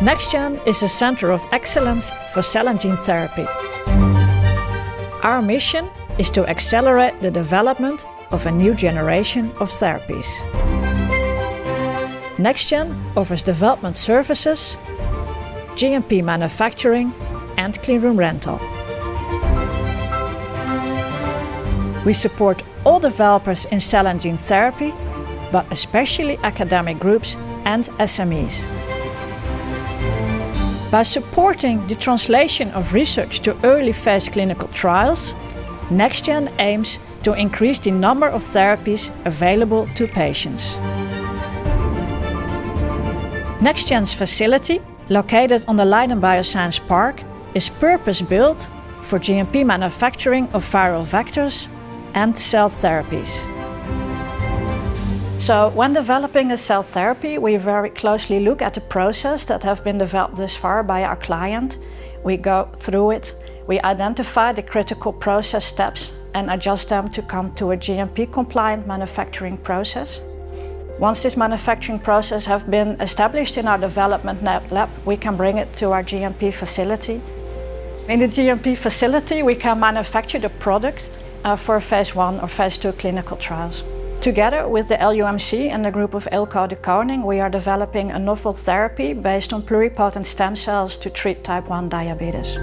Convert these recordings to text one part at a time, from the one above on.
NecstGen is a center of excellence for cell and gene therapy. Our mission is to accelerate the development of a new generation of therapies. NecstGen offers development services, GMP manufacturing and cleanroom rental. We support all developers in cell and gene therapy, but especially academic groups and SMEs. By supporting the translation of research to early phase clinical trials, NecstGen aims to increase the number of therapies available to patients. NecstGen's facility, located on the Leiden Bioscience Park, is purpose-built for GMP manufacturing of viral vectors and cell therapies. So when developing a cell therapy, we very closely look at the process that have been developed thus far by our client. We go through it, we identify the critical process steps and adjust them to come to a GMP-compliant manufacturing process. Once this manufacturing process has been established in our development lab, we can bring it to our GMP facility. In the GMP facility, we can manufacture the product for phase 1 or phase 2 clinical trials. Together with the LUMC and the group of Eelco de Koning, we are developing a novel therapy based on pluripotent stem cells to treat type 1 diabetes.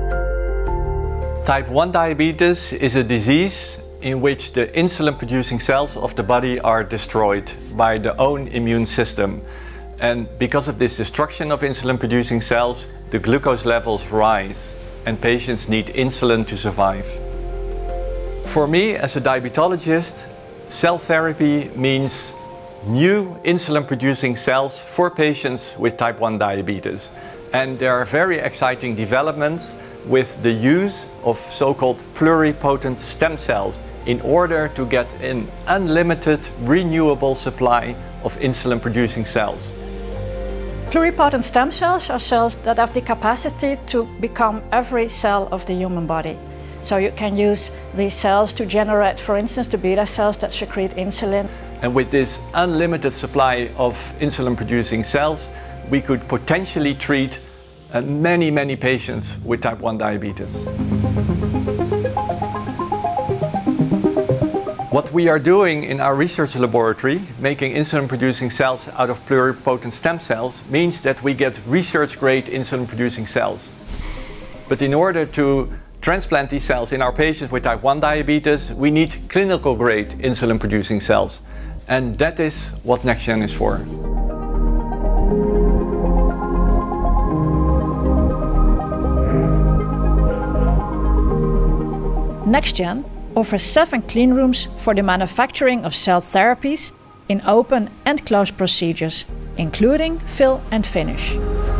Type 1 diabetes is a disease in which the insulin-producing cells of the body are destroyed by the own immune system. And because of this destruction of insulin-producing cells, the glucose levels rise and patients need insulin to survive. For me, as a diabetologist, cell therapy means new insulin-producing cells for patients with type 1 diabetes. And there are very exciting developments with the use of so-called pluripotent stem cells in order to get an unlimited, renewable supply of insulin-producing cells. Pluripotent stem cells are cells that have the capacity to become every cell of the human body. So you can use these cells to generate, for instance, the beta cells that secrete insulin. And with this unlimited supply of insulin-producing cells, we could potentially treat many patients with type 1 diabetes. What we are doing in our research laboratory, making insulin-producing cells out of pluripotent stem cells, means that we get research-grade insulin-producing cells. But in order to transplant these cells in our patients with type 1 diabetes, we need clinical-grade insulin-producing cells. And that is what NecstGen is for. NecstGen offers 7 clean rooms for the manufacturing of cell therapies in open and closed procedures, including fill and finish.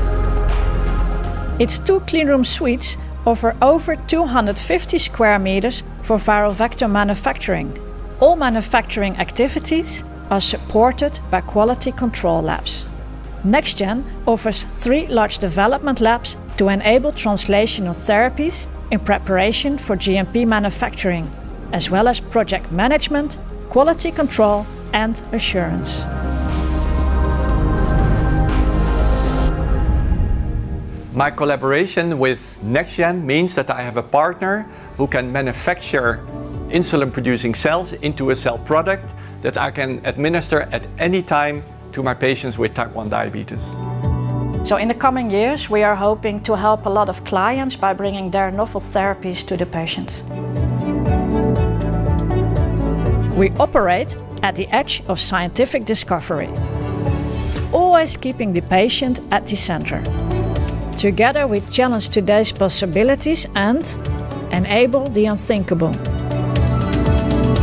Its 2 cleanroom suites offer over 250 square meters for viral vector manufacturing. All manufacturing activities are supported by quality control labs. NecstGen offers 3 large development labs to enable translation of therapies in preparation for GMP manufacturing, as well as project management, quality control and assurance. My collaboration with NecstGen means that I have a partner who can manufacture insulin-producing cells into a cell product that I can administer at any time to my patients with type 1 diabetes. So in the coming years, we are hoping to help a lot of clients by bringing their novel therapies to the patients. We operate at the edge of scientific discovery, always keeping the patient at the center. Together we challenge today's possibilities and enable the unthinkable.